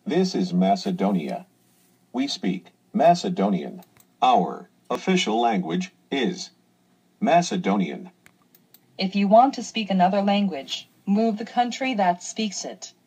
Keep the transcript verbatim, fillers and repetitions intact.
This is Macedonia. We speak Macedonian. Our official language is Macedonian. If you want to speak another language, move the country that speaks it.